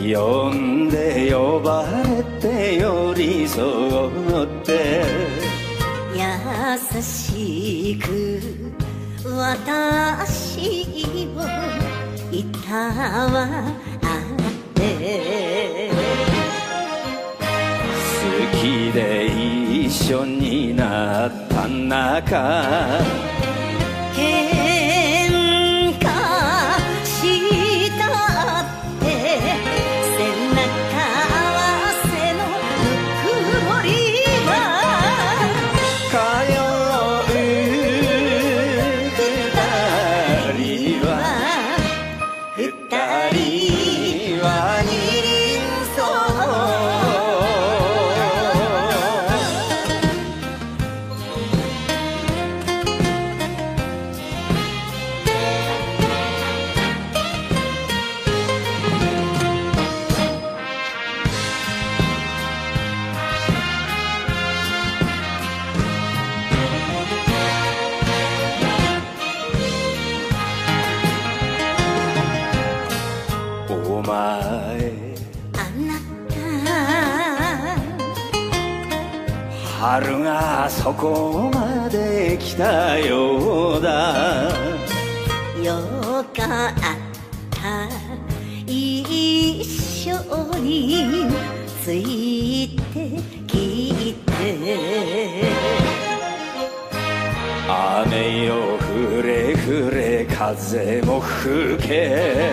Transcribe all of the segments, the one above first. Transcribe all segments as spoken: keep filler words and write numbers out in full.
呼んで呼ばれて寄り添って優しく私をいたわって好きで一緒になった中喧嘩したって背中合わせのぬくもりは通う二人は二人は二輪お前あなた春がそこまで来たようだよかった一緒についてきて雨よふれふれ風も吹け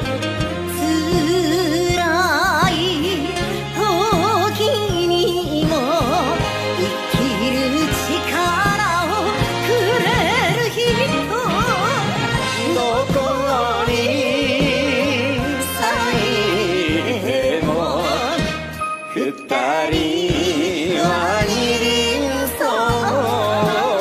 辛い時にも生きる力をくれる人どこに咲いても二人は二輪草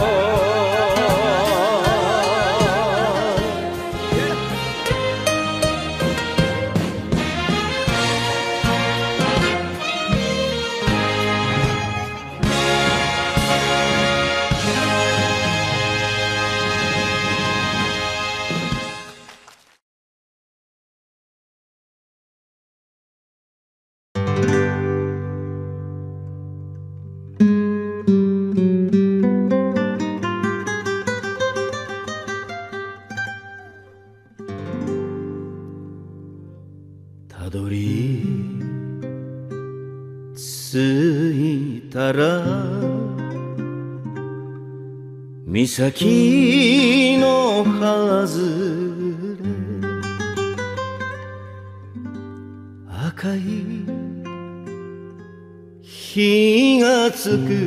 たどり着いたら岬の外れ赤い火がつく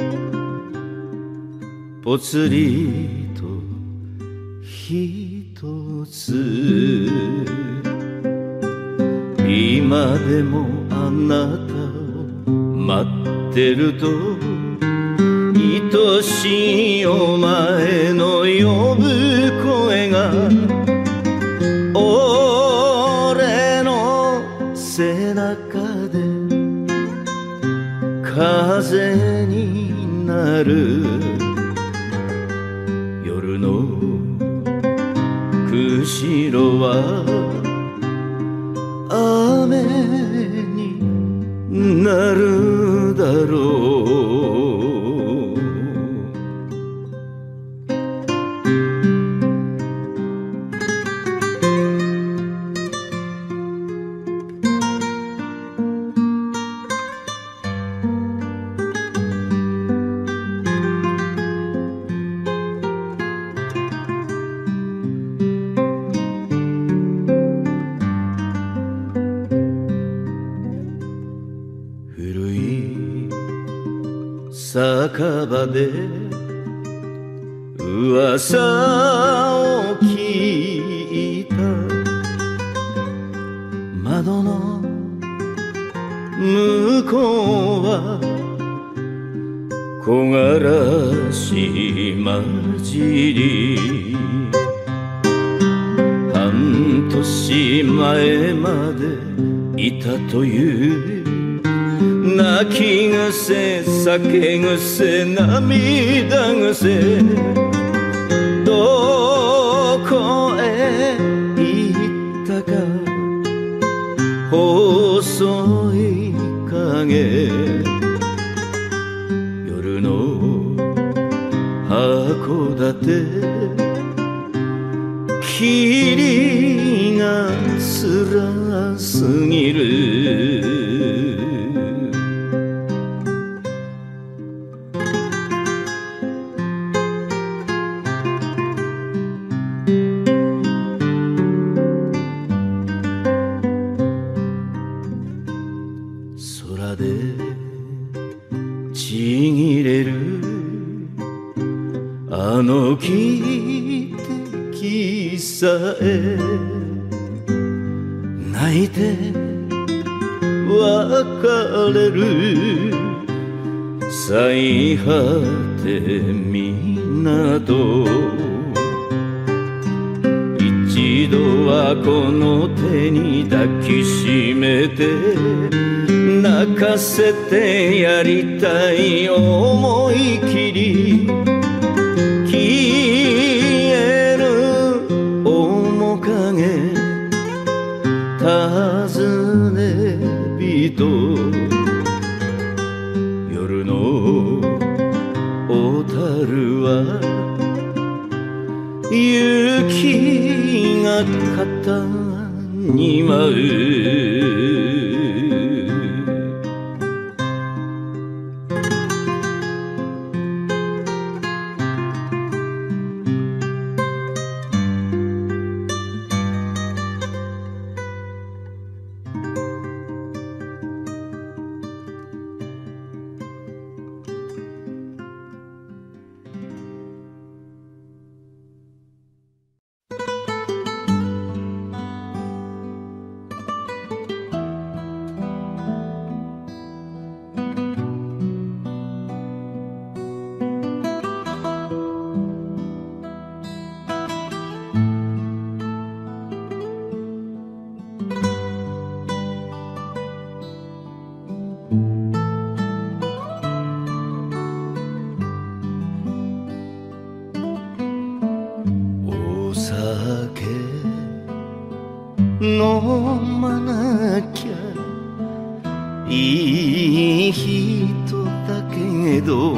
ぽつりとひとつ今でもあなたを待ってると愛しいお前の呼ぶ声が俺の背中で風になる夜の釧路は雨になるだろう酒場で噂を聞いた窓の向こうは木枯らし混じり半年前までいたという泣き癖酒癖涙癖どこへ行ったか細い影夜の函館霧が辛すぎる空でちぎれるあの汽笛さえ泣いて別れる最果て港一度はこの手に抱きしめて泣かせてやりたい思い切り消える面影尋ね人夜の小樽は雪が肩に舞う飲まなきゃいい人だけど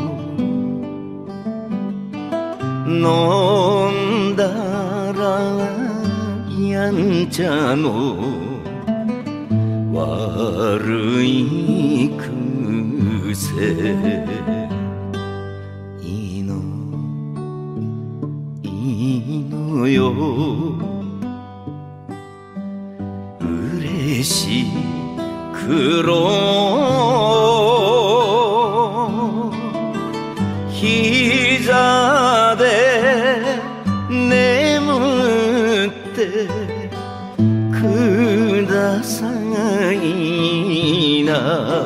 飲んだらやんちゃの悪い癖いいのいいのよ嬉しくろ膝で眠ってくださいな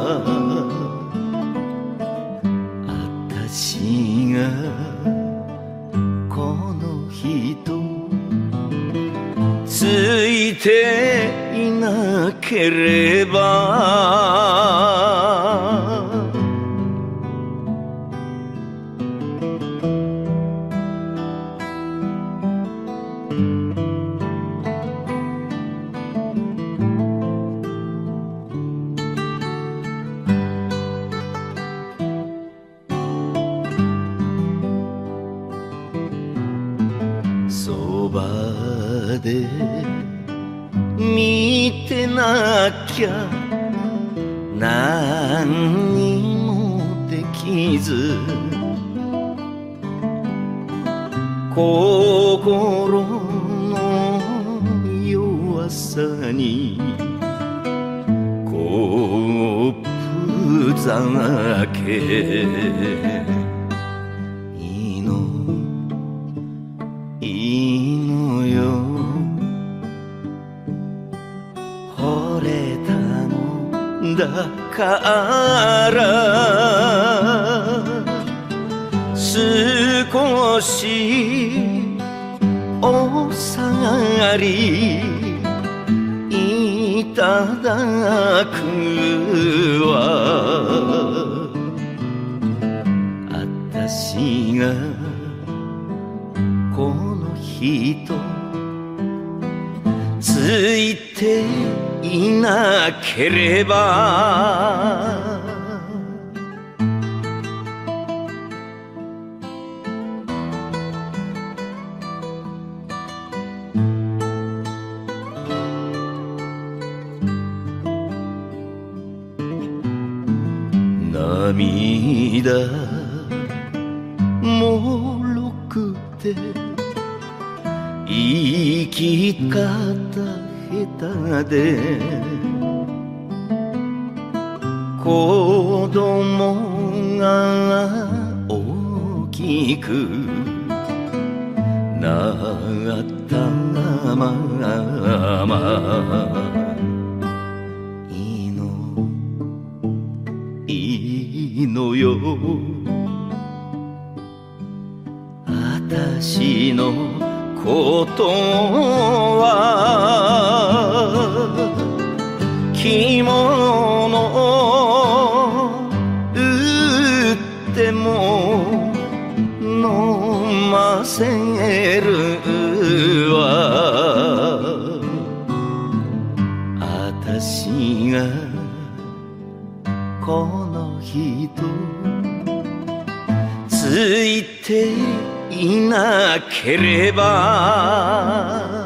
あたしがこの人ついていなければそばで見てなきゃ何にもできず心の弱さにコップ酒いいのいいのよ惚れたのだから少しお下がりいただくわあたしがこの人ついてていなければ涙もろくて生き方下手で子供が大きくなったままいいのいいのよあたしのことは着物売っても飲ませるわあたしがこの人ついていなければ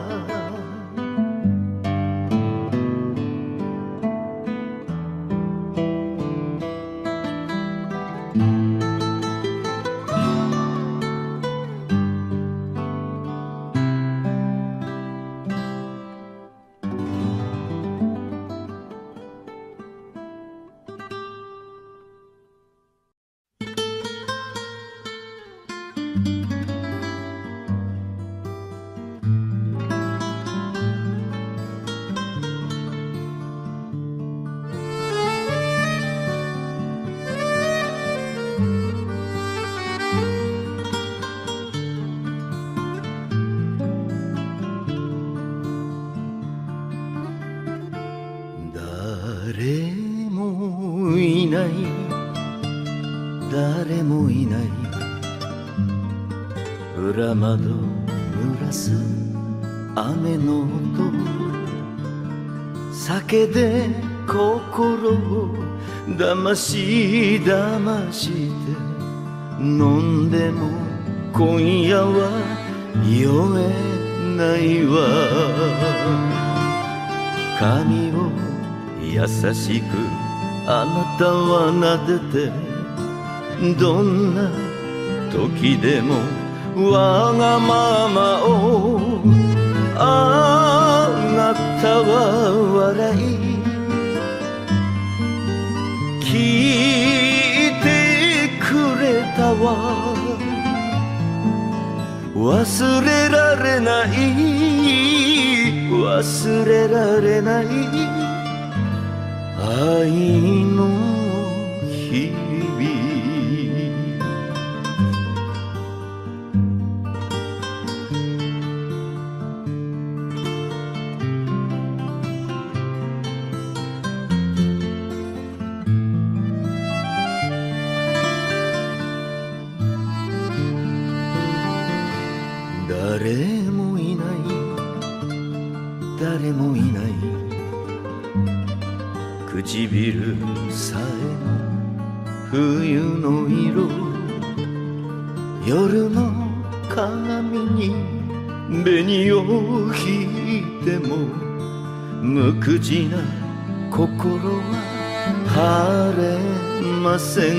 誰もいない誰もいない裏窓濡らす雨の音酒で心を騙し騙して飲んでも今夜は酔えないわ髪を優しくあなたは撫でてどんな時でもわがままをあなたは笑い聞いてくれたわ忘れられない忘れられない愛の日々誰もいない誰もいない唇さえも冬の色夜の鏡に紅を引いても無口な心は晴れません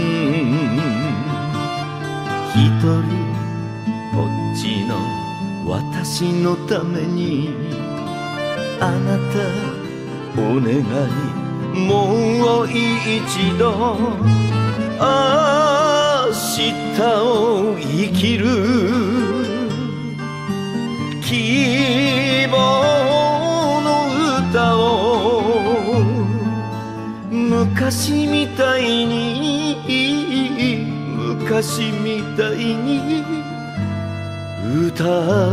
一人ぼっちの私のためにあなたお願いもう一度明日を生きる希望の歌を昔みたいに昔みたいに歌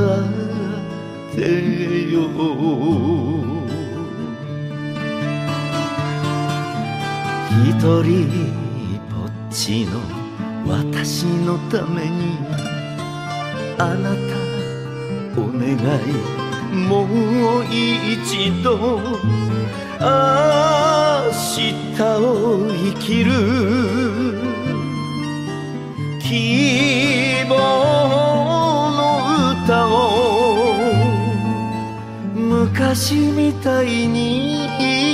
ってよ一人ぼっちの私のためにあなたお願いもう一度明日を生きる希望の歌を昔みたいに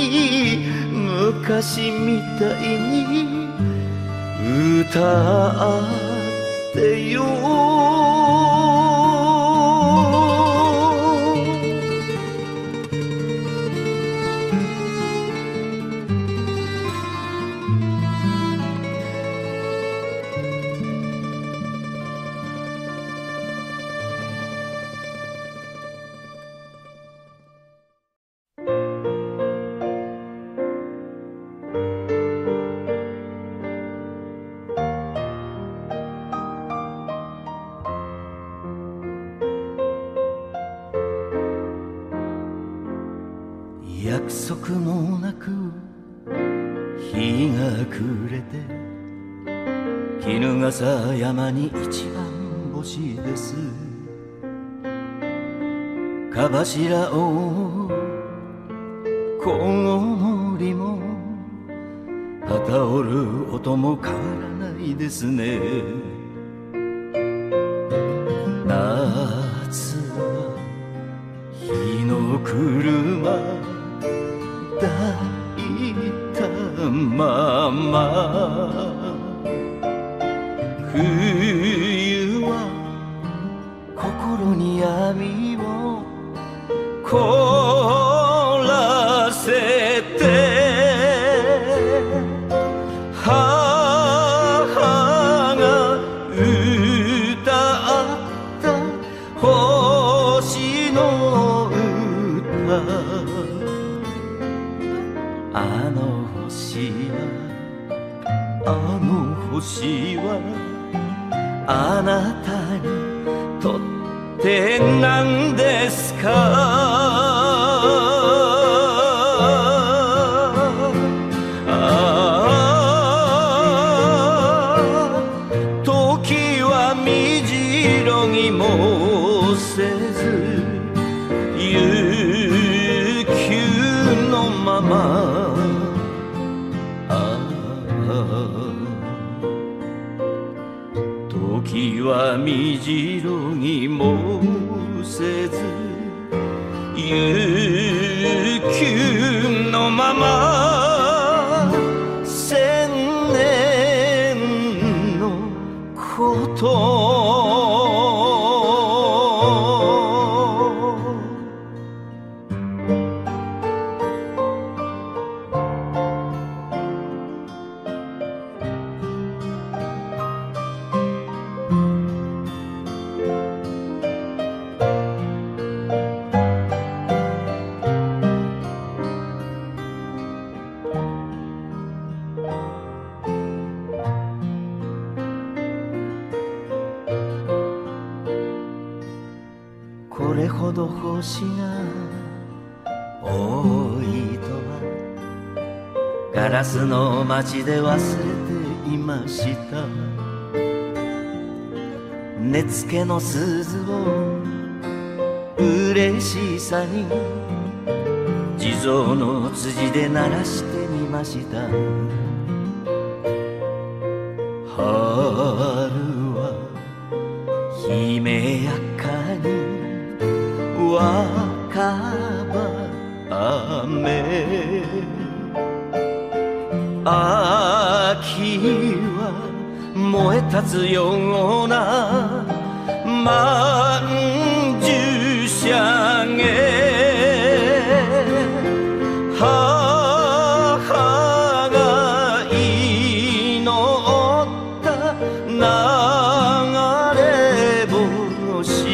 昔みたいに歌ってよ約束もなく日が暮れて衣笠山に一番星ですかばしらをこうもりも旗折る音も変わらないですね夏は日の車抱いたまま冬は心に闇を凍らせて母が歌った星の歌あの星はあの星はあなたにとって何ですかああ時はみじろぎもせず悠久のまま時はみじろぎもせず悠久のまま千年のことこれほど星が多いとはガラスの街で忘れていました根付けの鈴を嬉しさに地蔵の辻で鳴らしてみました春は姫やかに若葉雨秋は燃え立つようなまんじゅうしゃげ母が祈った流れ星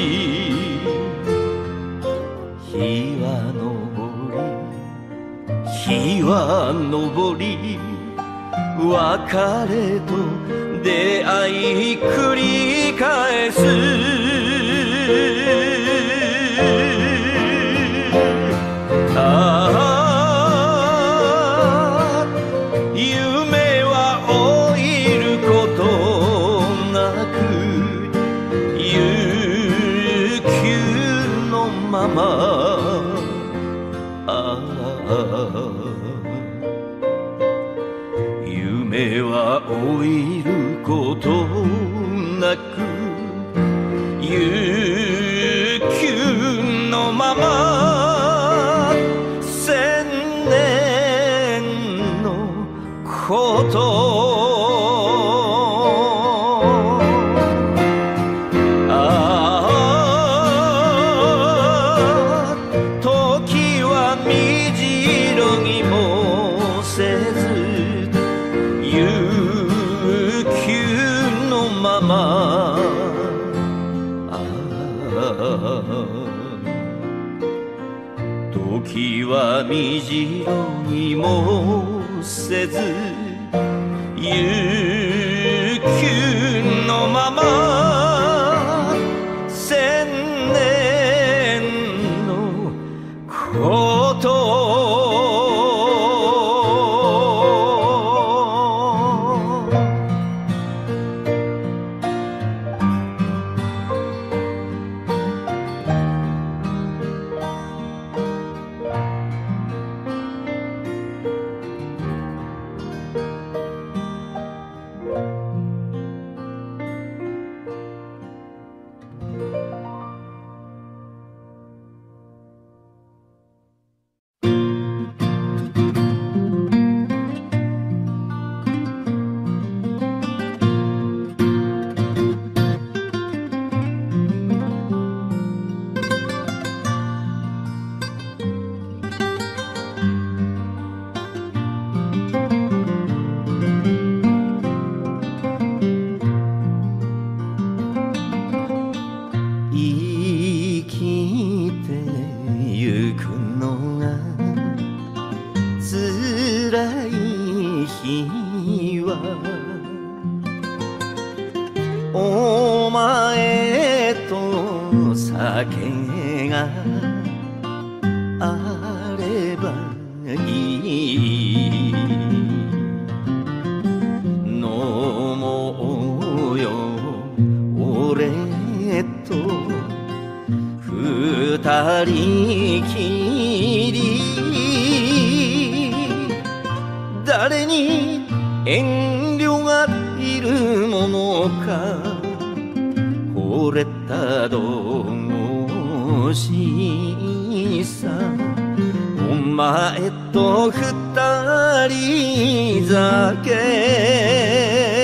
日は昇り日は昇り別れと出会い繰り返すああ夢は老いることなく悠久のまま夢は老いることなく悠久のまま千年のこと時はみじろにもせず悠久のまま千年のことお前と酒があればいい飲もうよ俺と二人きり誰に遠慮がいるものか惚れた同士さお前と二人酒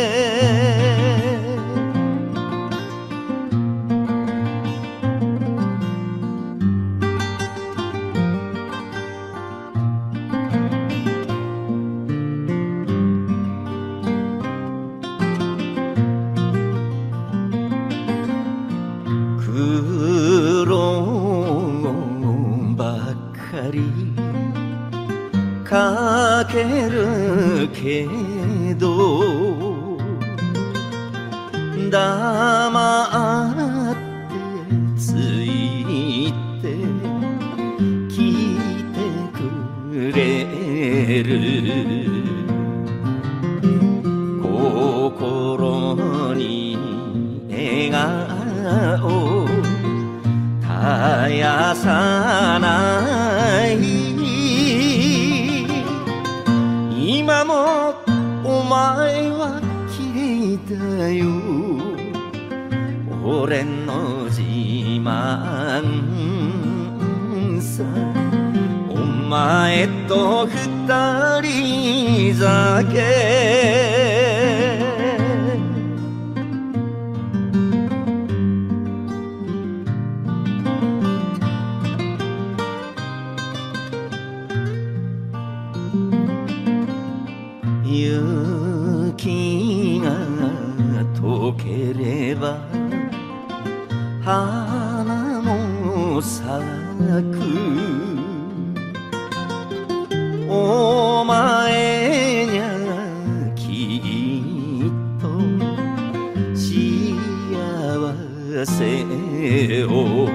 かけるけど黙ってついて聞いてくれる心に笑顔絶やさない今もお前は綺麗だよ俺の自慢さお前と二人酒雪が溶ければ花も咲くお前にゃきっと幸せを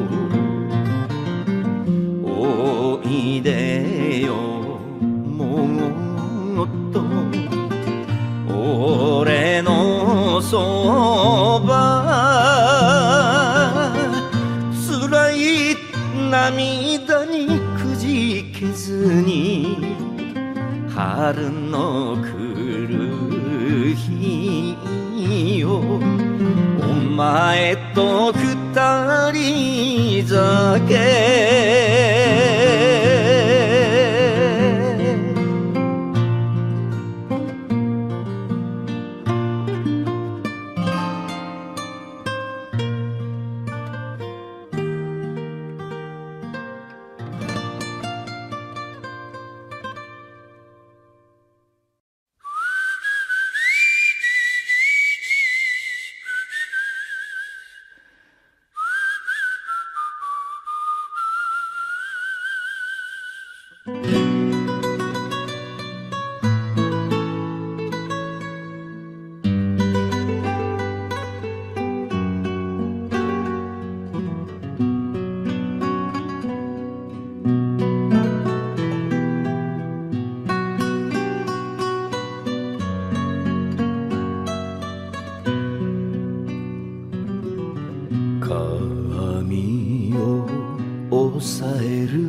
おいでよもっと俺のそば辛い涙にくじけずにに春の来る日よお前と二人酒髪を押さえる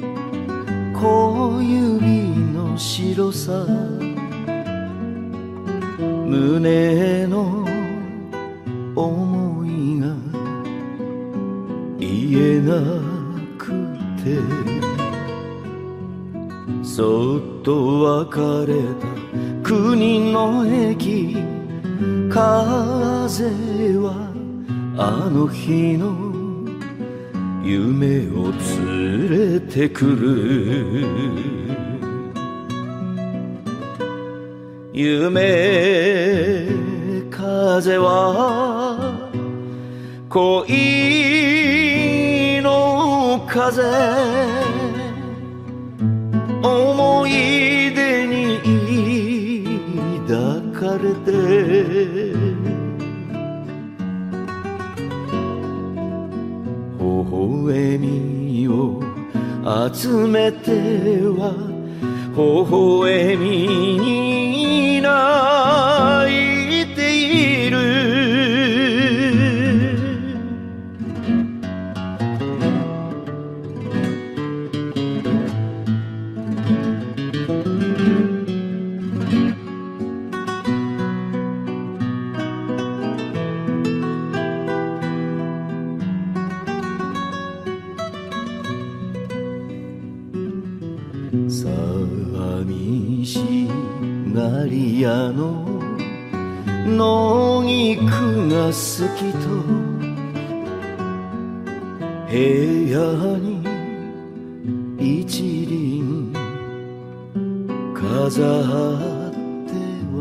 小指の白さ胸の思いが言えなくてそっと別れた国の駅風はあの日の夢を連れてくる夢風は恋の風思い出に抱かれて微笑みを集めては微笑みに泣いている寂しがり屋の野菊が好きと部屋に一輪飾っては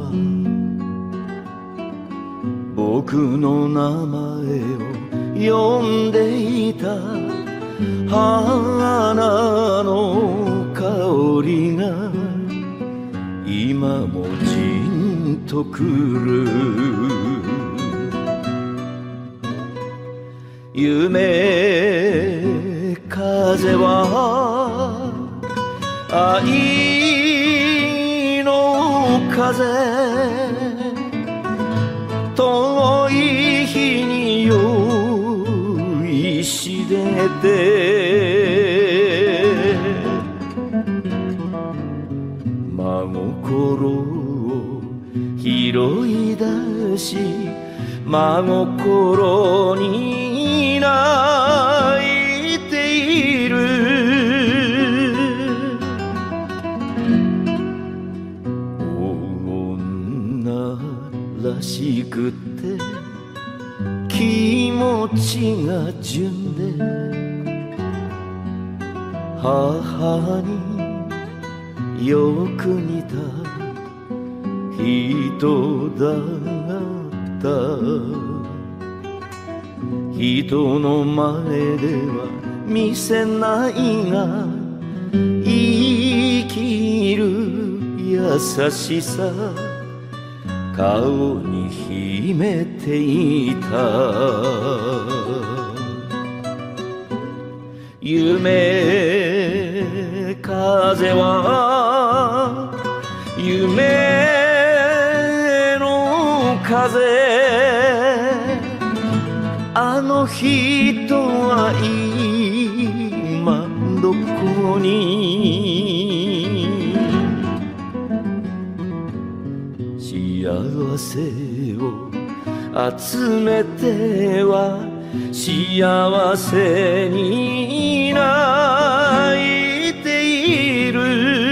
僕の名前を呼んでいた花の香りが今もじんとくる夢風は愛の風遠い日に酔いしれて真心を拾い出し真心に泣いている女らしくて気持ちが純で母によく似た人だった人の前では見せないが生きる優しさ顔に秘めていた夢風は夢の風あの人は今どこにせを集めては幸せに泣いている。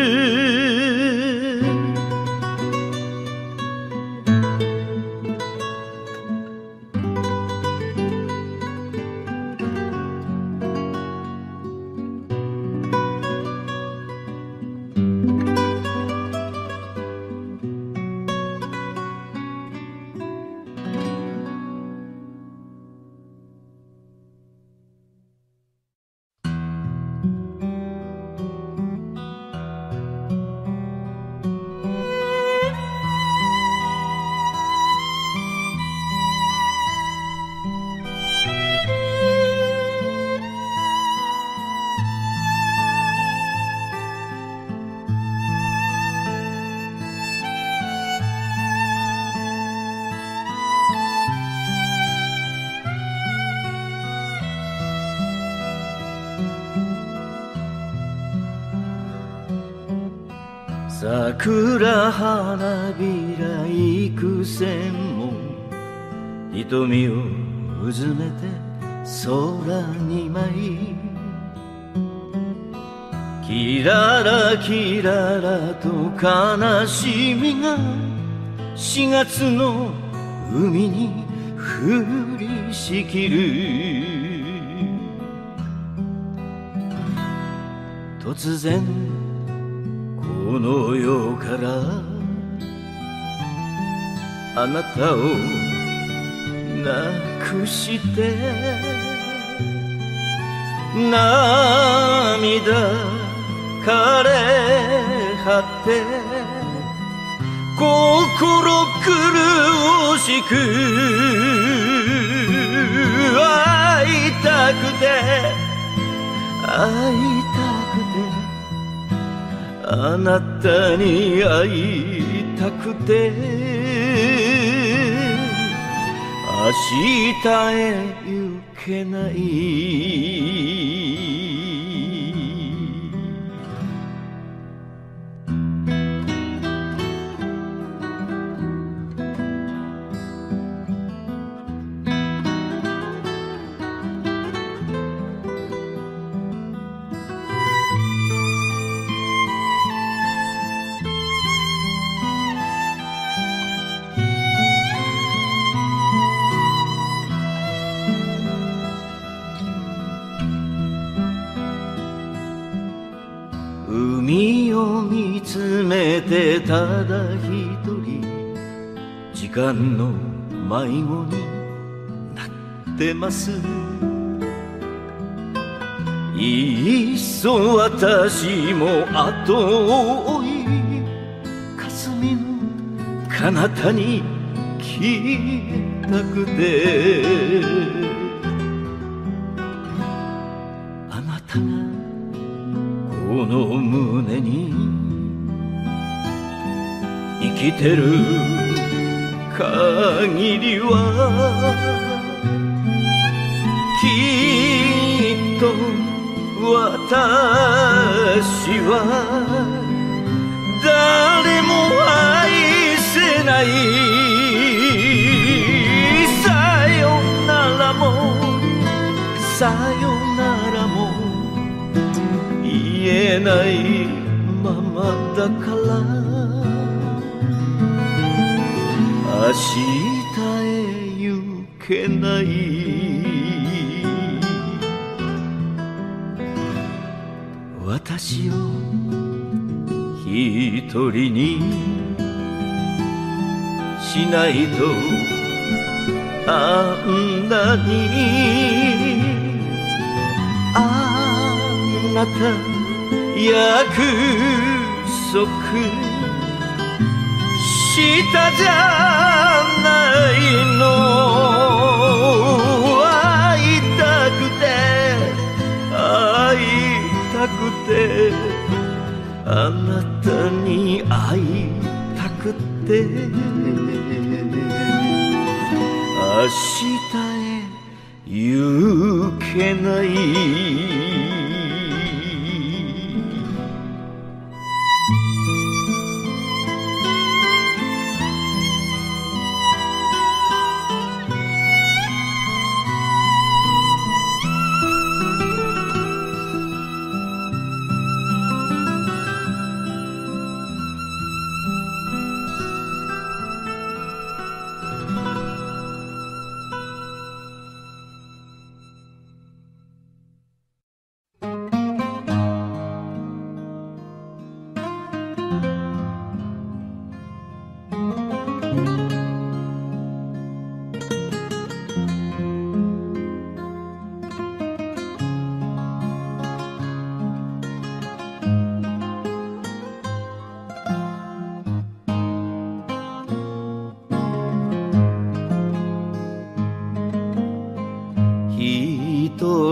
桜花びら幾千も瞳をうずめて空に舞い、キララキララと悲しみがしがつの海に降りしきる。突然この世からあなたをなくして涙枯れ果て心苦しく会いたくて会いたくてあなたに会いたくて明日へ行けない。海を見つめてただ一人時間の迷子になってます。いっそ私も後を追い霞む彼方に消えたくてあなたがこの胸に生きてる限りはきっと私は誰も愛せない。さよならもさよならも言えないままだから明日へ行けない。私を一人にしないとあんなにあなた約束したじゃないの。会いたくて会いたくてあなたに会いたくて明日へ行けない。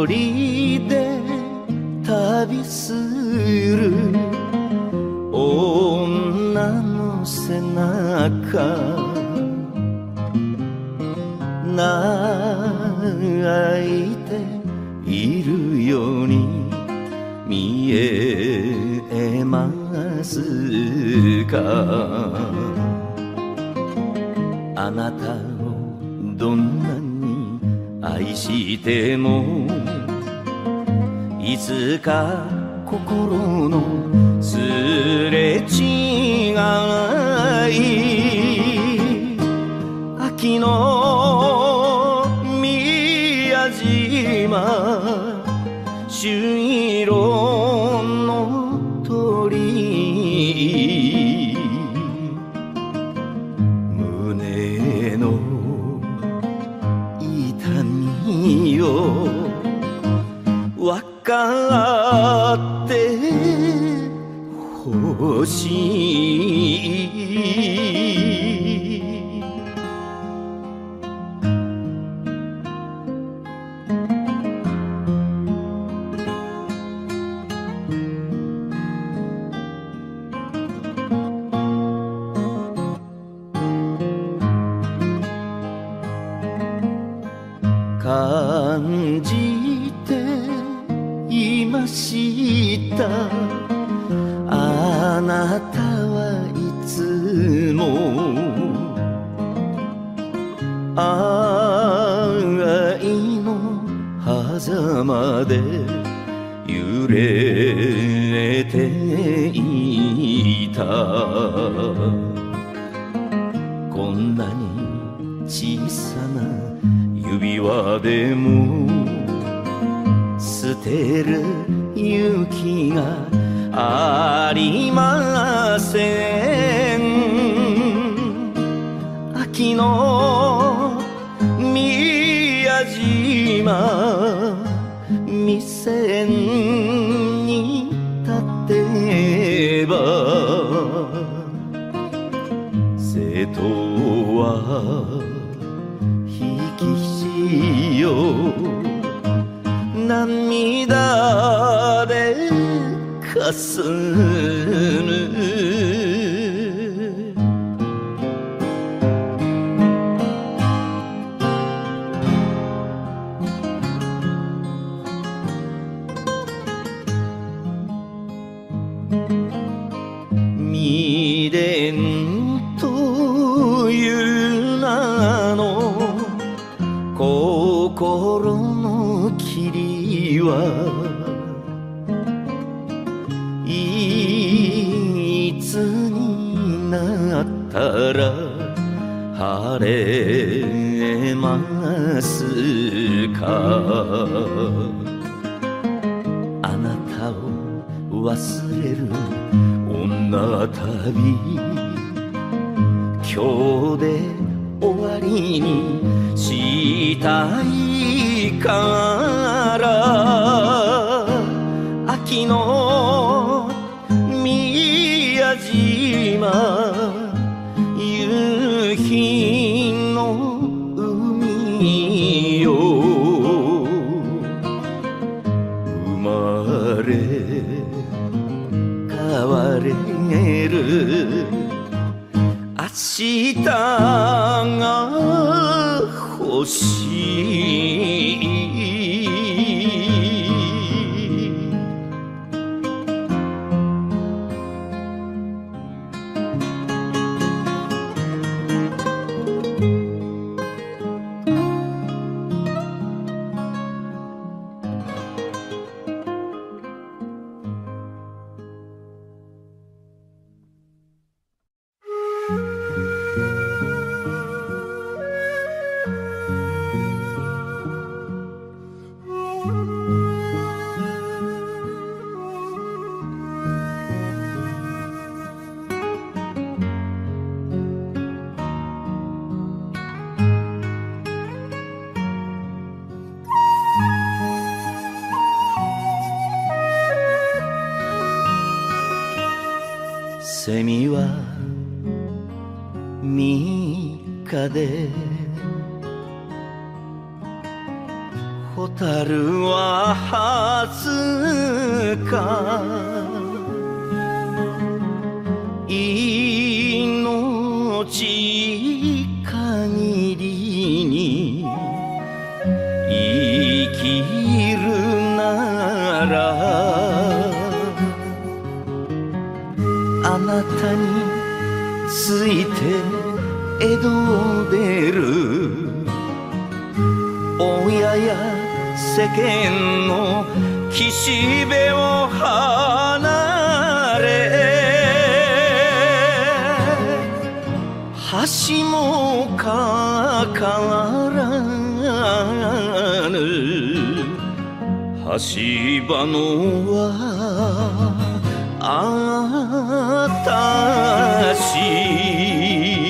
人で旅する女の背中泣いているように見えますか。あなたをどんなに愛してもいつか心のすれ違い秋の宮島朱色の鳥胸の痛みを分かってほしい。感じていました。あなたはいつも愛の狭間で揺れていた。こんなに小さな指輪でも捨てる勇気がありません。秋の宮島店に立てば瀬戸は引き潮涙でかすむ。未練という名の心の霧はいつになったら晴れますか。あなたを忘れる女旅今日で終わりにしたいから秋の宮島夕日の海よ生まれ変われる明日が欲しい。セミは三日で蛍は初か命限りに生きるならあなたについて江戸を出る親や世間の岸辺を離れ橋もかからぬ橋場のはあたし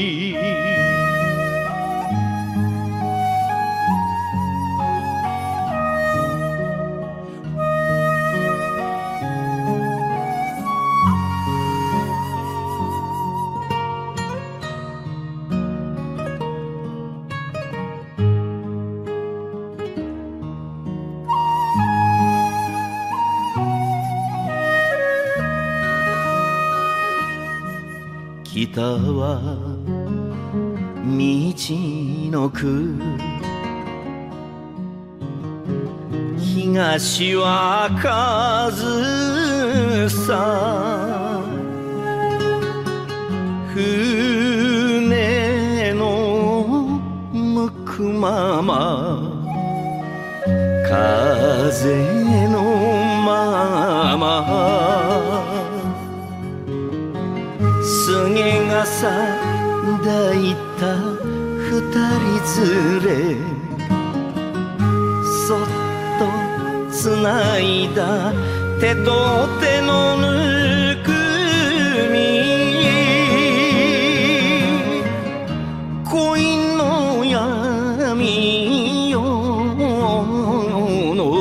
北は道のく東は上総船の向くまま風のまま菅笠抱いた二人連れそっとつないだ手と手のぬくみ恋の闇夜の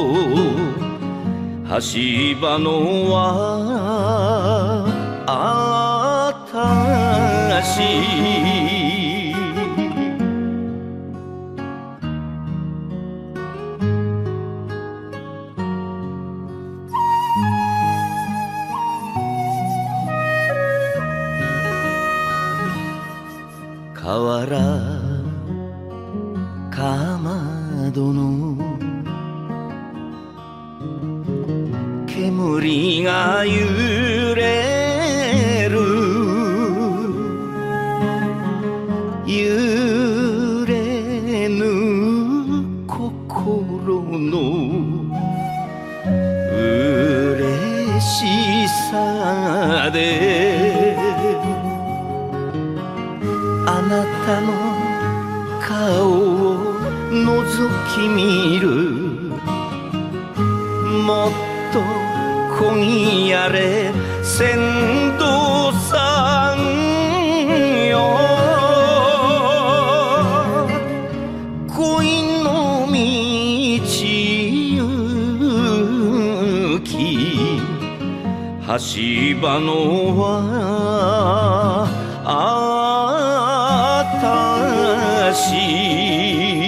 橋場のはあたし河原かまどの煙が揺れる揺れぬ心の嬉しさであなたの顔を覗き見るもっとこぎやれ船頭さんよ恋の道行き橋場のはあたし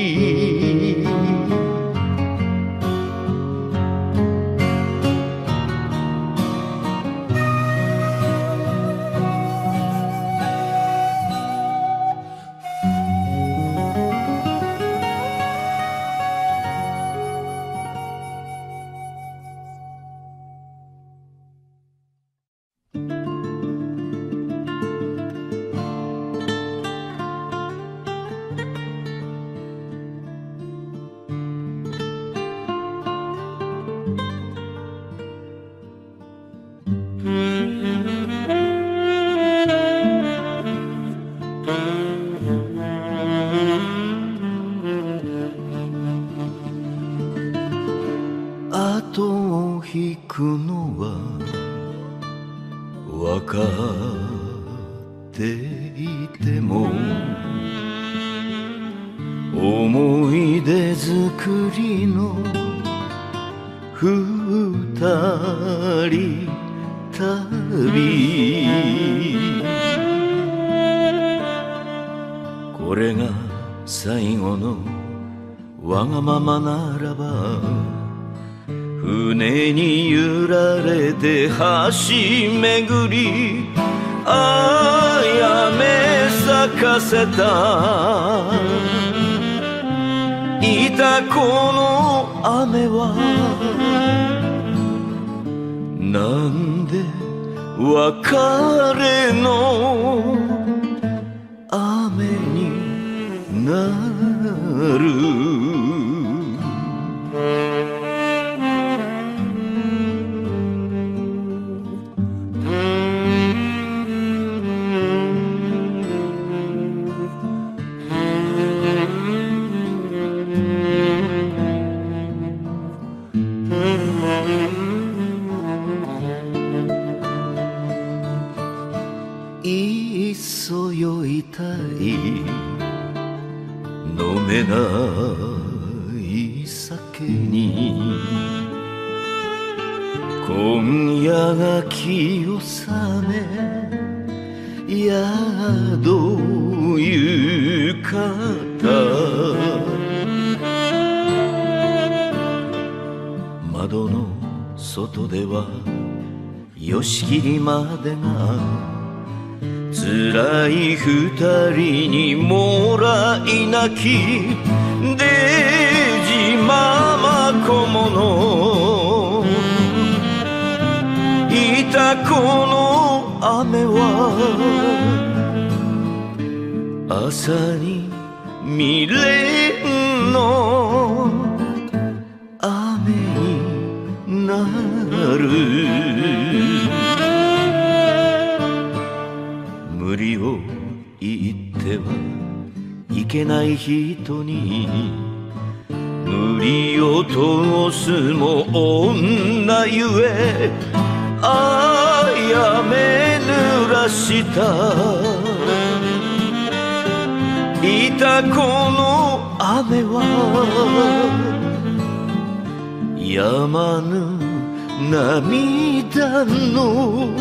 後を引くのは分かっていても思い出作りの二人旅これが最後のわがままならば船に揺られて橋巡りあやめ咲かせたいたこの雨はなんで別れの雨になるいっそ酔いたい飲めない酒に今夜が清め宿ゆかた窓の外ではよしきりまでが辛い二人にもらい泣きデジママ小物いたこの雨は朝に未練の雨になる無理を言ってはいけない人に無理を通すも女ゆえあやめ濡らしたいたこの雨はやまぬ涙の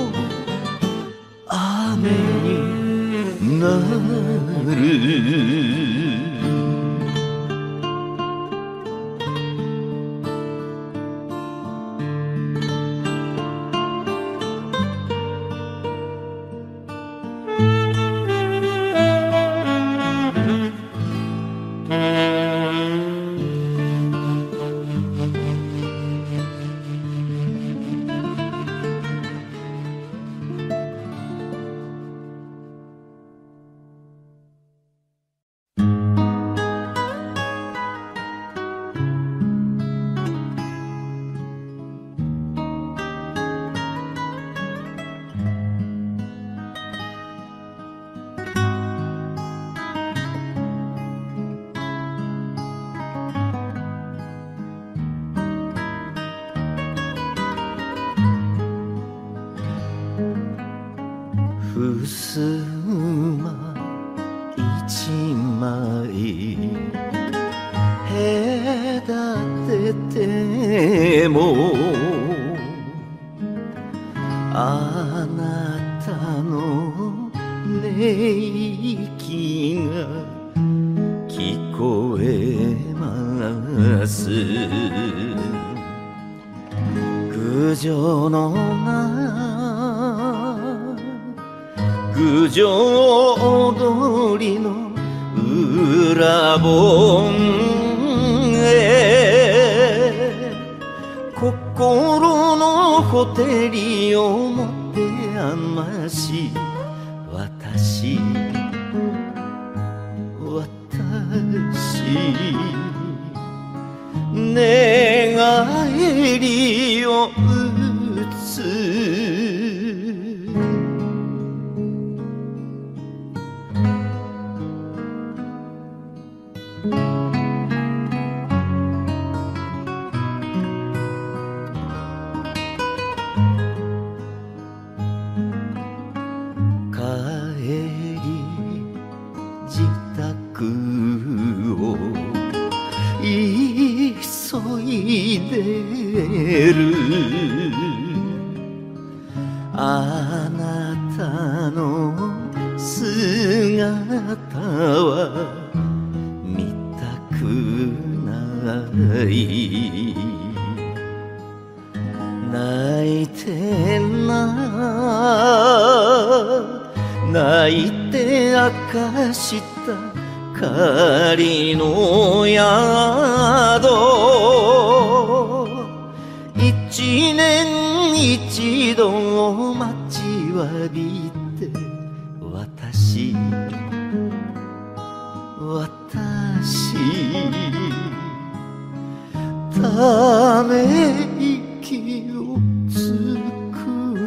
雨になるふすま一枚隔ててもあなたの寝息が聞こえます九条のな九条踊りの裏盆へ心のほてりを持って余し私私寝返りを打つ急いでるあなたの姿は見たくない泣いてな泣いて明かした仮の宿一年一度を待ちわびて私私ため息をつく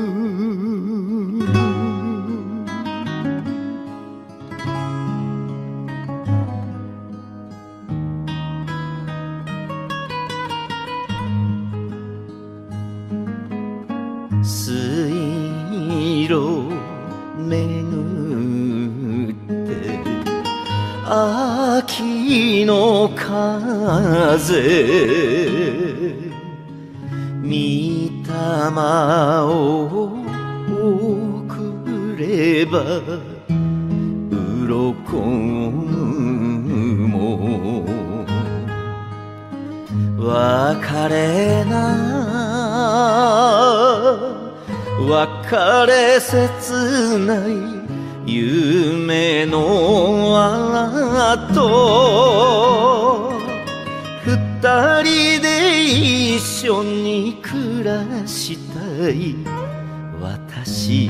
水路巡って秋の風御霊を送れば鱗も別れな別れ切ない夢の後二人で一緒に暮らしたい私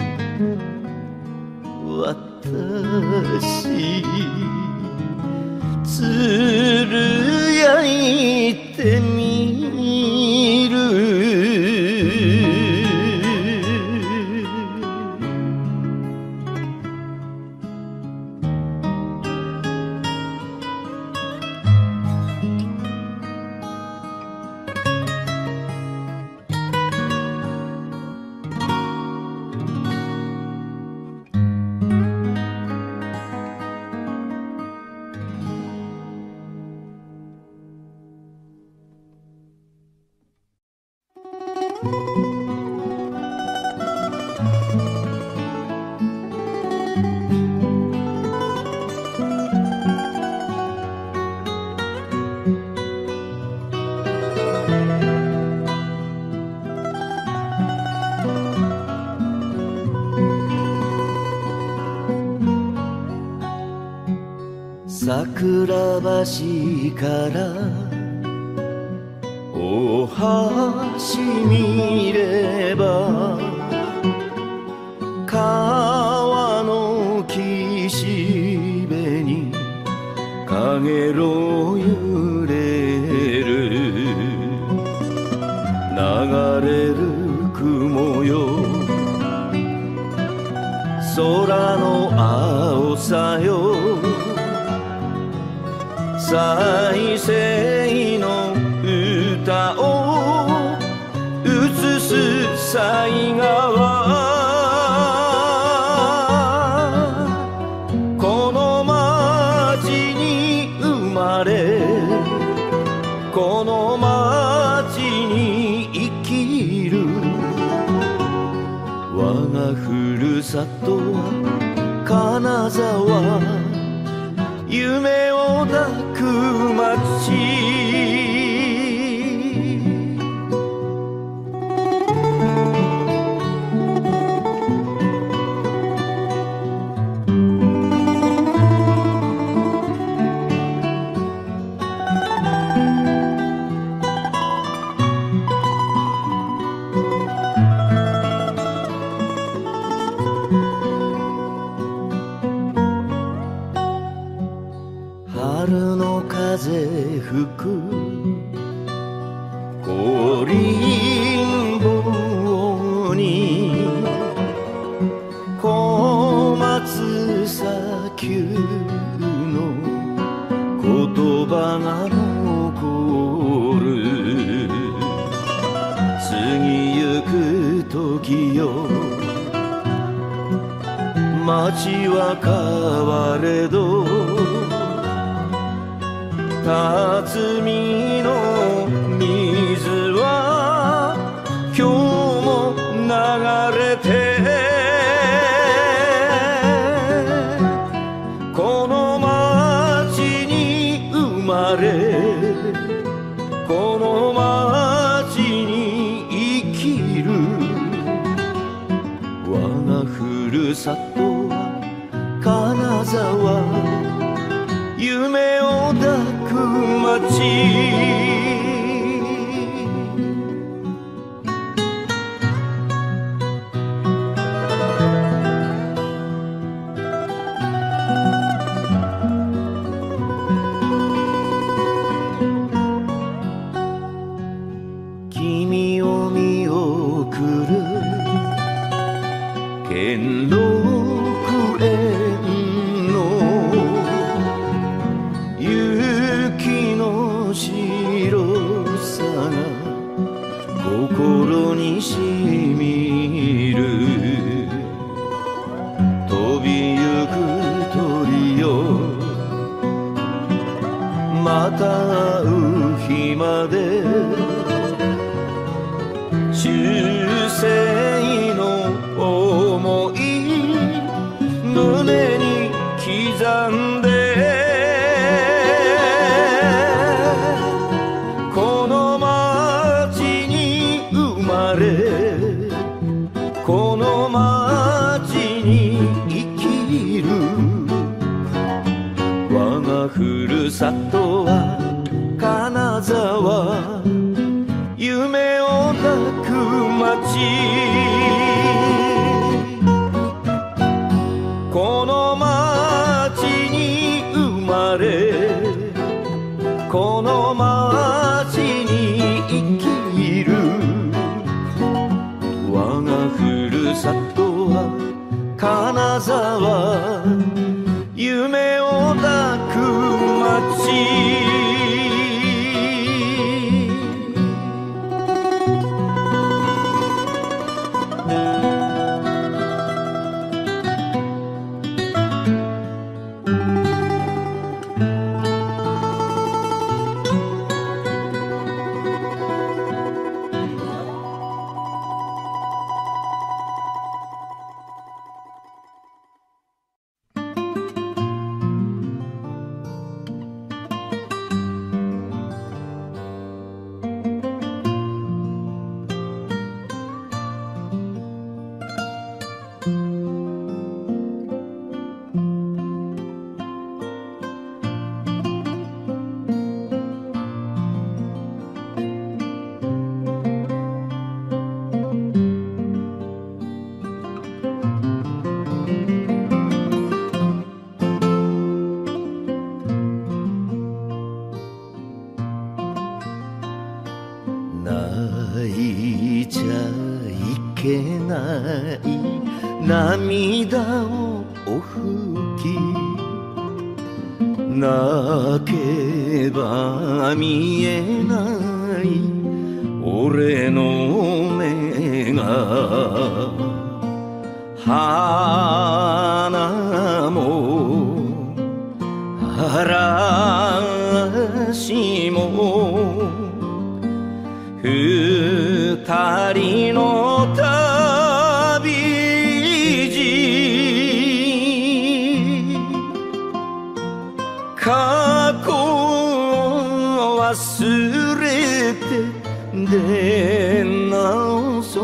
私つる焼いてみる桜橋からお橋見れば川の岸辺にかげろ揺れる流れる雲よ空の青さよ再生の歌を映す犀川この街に生まれこの街に生きる我がふるさとは金沢夢を抱く街春の風吹く五輪棒に小松砂丘の言葉が残る過ぎゆく時よ街は変われど辰巳の水は今日も流れてこの街に生まれふるさとは金沢、夢を抱く街。君を見送る兼六園の雪の白さが心にしみる。飛びゆく鳥よ、また会う日まで終生の想い胸に刻んで、この街に生まれこの街に生きる。我がふるさとは金沢、夢を抱く街。この街に生まれこの街に生きる。我がふるさとは金沢、夢を抱く街。泣いちゃいけない涙をお拭き、泣けば見えない俺の目が、花も嵐も二人の旅路、過去を忘れて出直そう。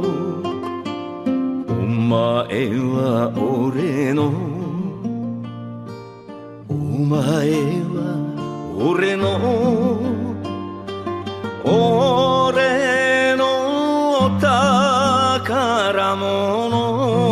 お前は俺の、お前は俺の俺の宝物。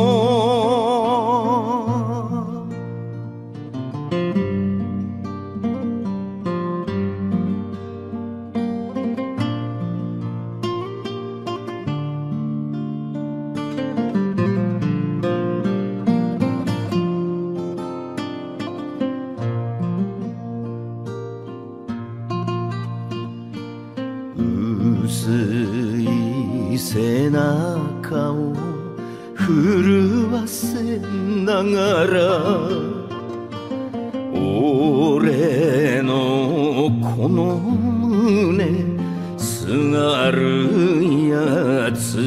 薄い背中を震わせながら、俺のこの胸すがるやつ、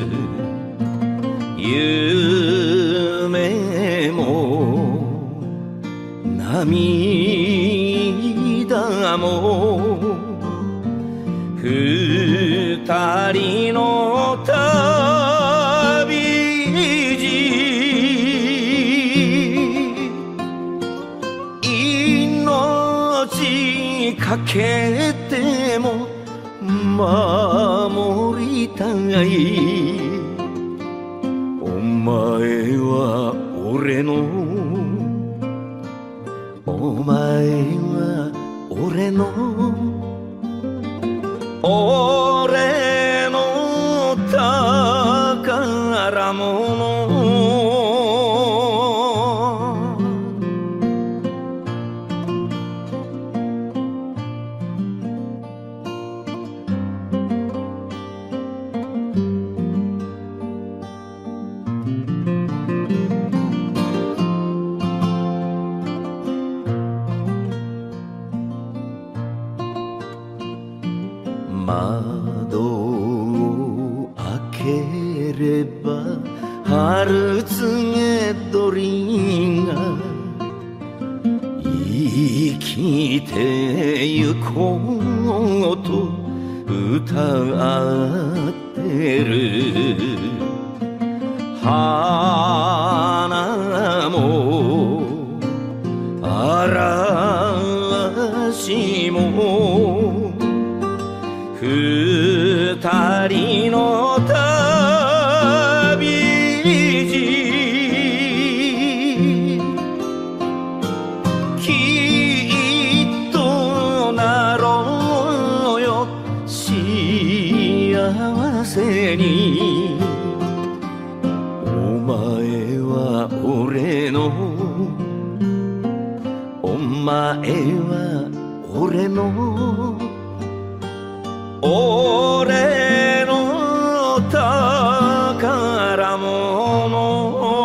夢も涙も二人の旅かけても守りたい。お前は俺の、お前は俺の、俺の宝物。窓を開ければ春告げ鳥が生きてゆこうと歌ってる。花も嵐も二人の旅路、きっとなろうよ幸せに。お前は俺の、お前は俺の、俺の宝物。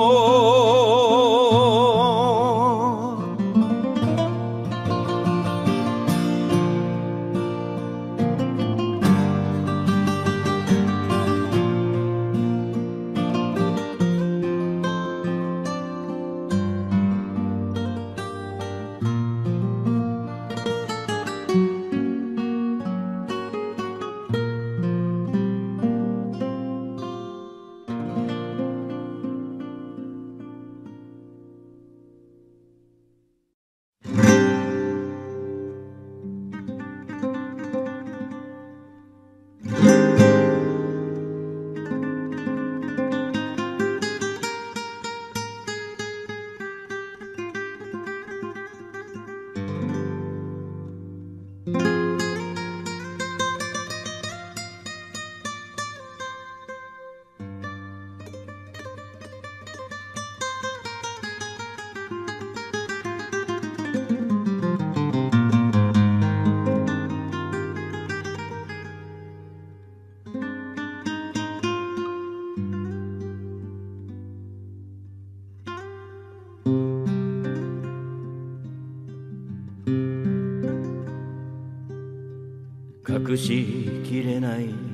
隠しきれない移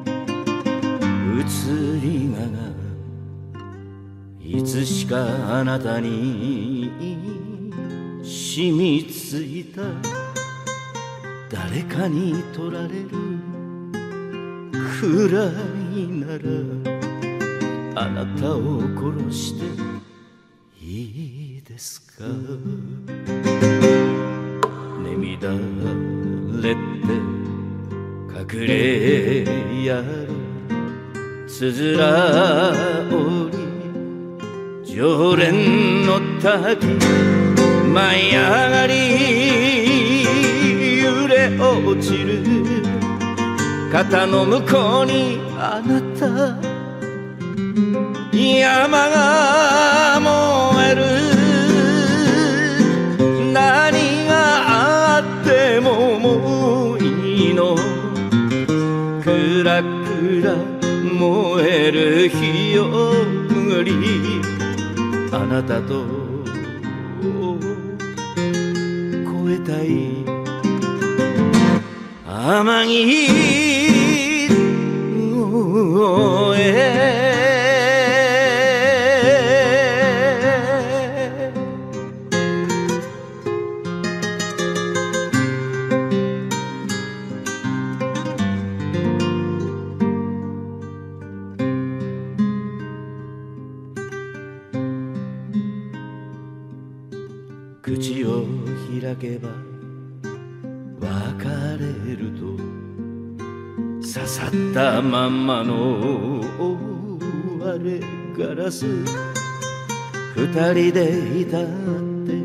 り香がいつしかあなたに染みついた。誰かに取られるくらいならあなたを殺していいですか。眠だれって隠れやるつづら折り、常連の滝舞い上がり揺れ落ちる。肩の向こうにあなた、山が燃える。何があってももういいの。くらくら燃える日よりあなたと越えたい。天城越え口を開けばわれると刺さったまんまの割れガラス二人でいたって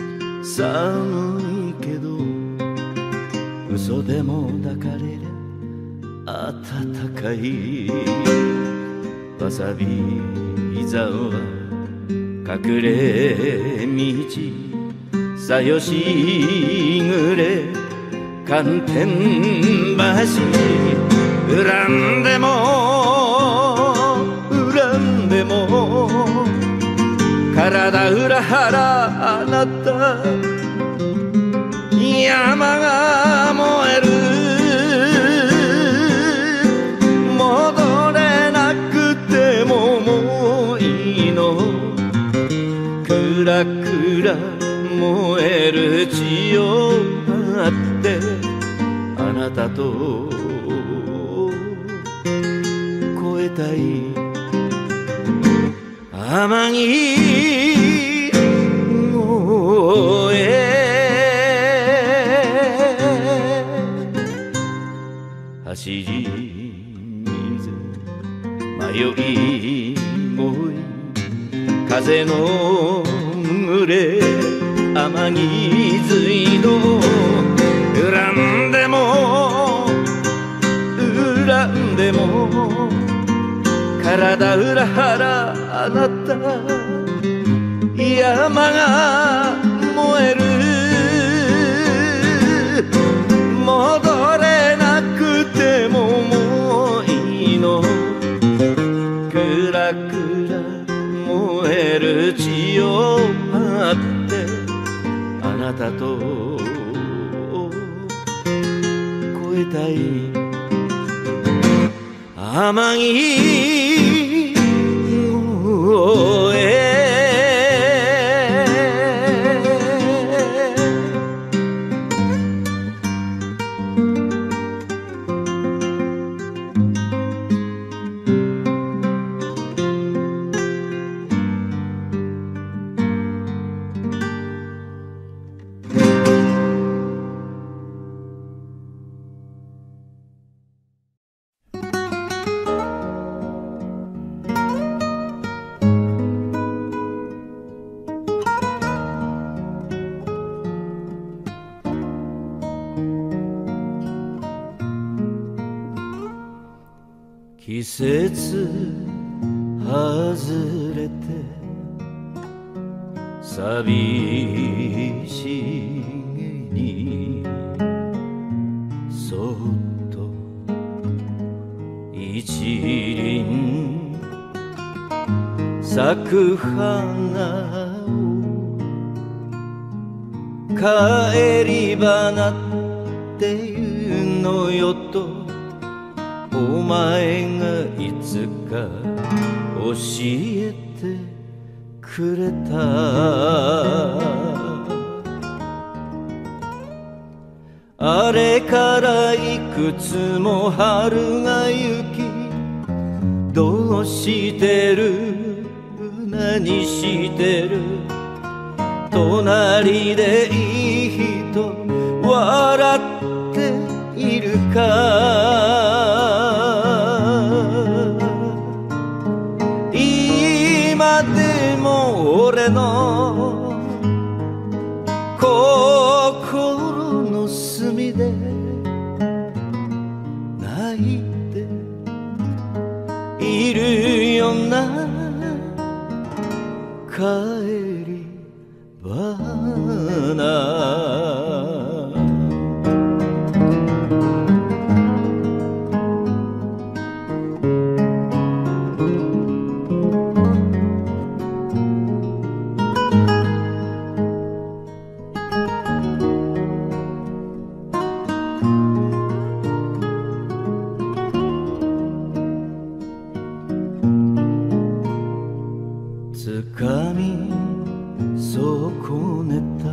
寒いけど嘘でも抱かれりゃ暖かいわさびざは隠れ道さよしぐれ寒天橋恨んでも恨んでも体裏腹あなた山が燃える戻れなくてももういいのくらくら燃える血を張ってあなたと越えたい天城越え走り水迷い恋風の群れ天城水道恨んでも恨んでも体裏腹あなた山が燃える戻れなくてももういいのくらくら燃える血を張ってあなたと越えたい天城越え季節外れて寂しげにそっと一輪咲く花を帰り花っていうのよとお前がいつか教えてくれたあれからいくつも春が行きどうしてる何してる隣でいい人笑っているか今でも俺の心の隅で泣いているよな帰り花つかみ損ねた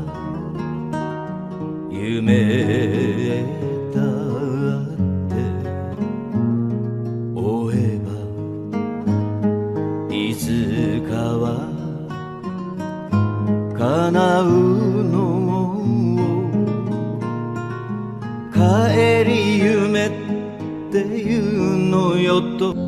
夢だって追えばいつかは叶うの帰よと